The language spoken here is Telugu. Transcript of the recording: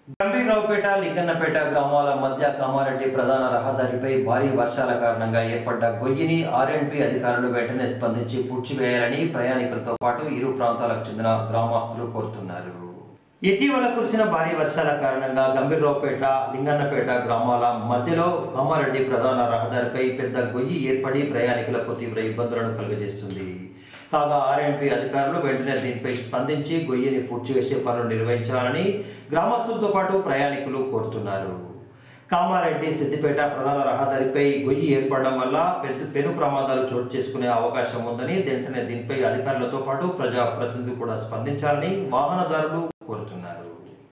గంభీరావుపేట లింగన్నపేట గ్రామాల మధ్య కామారెడ్డి ప్రధాన రహదారిపై భారీ వర్షాల కారణంగా ఏర్పడ్డ గొయ్యిని ఆర్ఎండ్బి అధికారులు వెంటనే స్పందించి పూడ్చివేయాలని ప్రయాణికులతో పాటు ఇరు ప్రాంతాలకు చెందిన గ్రామస్తులు కోరుతున్నారు. ఇటీవల కురిసిన భారీ వర్షాల కారణంగా గంభీరావుపేట లింగన్నపేట గ్రామాల మధ్యలో కామారెడ్డి ప్రధాన రహదారిపై పెద్ద గొయ్యి ఏర్పడి ప్రయాణికులకు తీవ్ర ఇబ్బందులను కలుగజేస్తుంది. కాగా ఆర్ఎండ్బి అధికారులు వెంటనే దీనిపై స్పందించి గొయ్యిని పూడ్చివేసే పనులు నిర్వహించాలని గ్రామస్తులతో పాటు ప్రయాణికులు కోరుతున్నారు. కామారెడ్డి సిద్దిపేట ప్రధాన రహదారిపై గొయ్యి ఏర్పడడం వల్ల పెను ప్రమాదాలు చోటు చేసుకునే అవకాశం ఉందని, వెంటనే దీనిపై అధికారులతో పాటు ప్రజాప్రతినిధులు కూడా స్పందించాలని వాహనదారులు కోరుతున్నారు.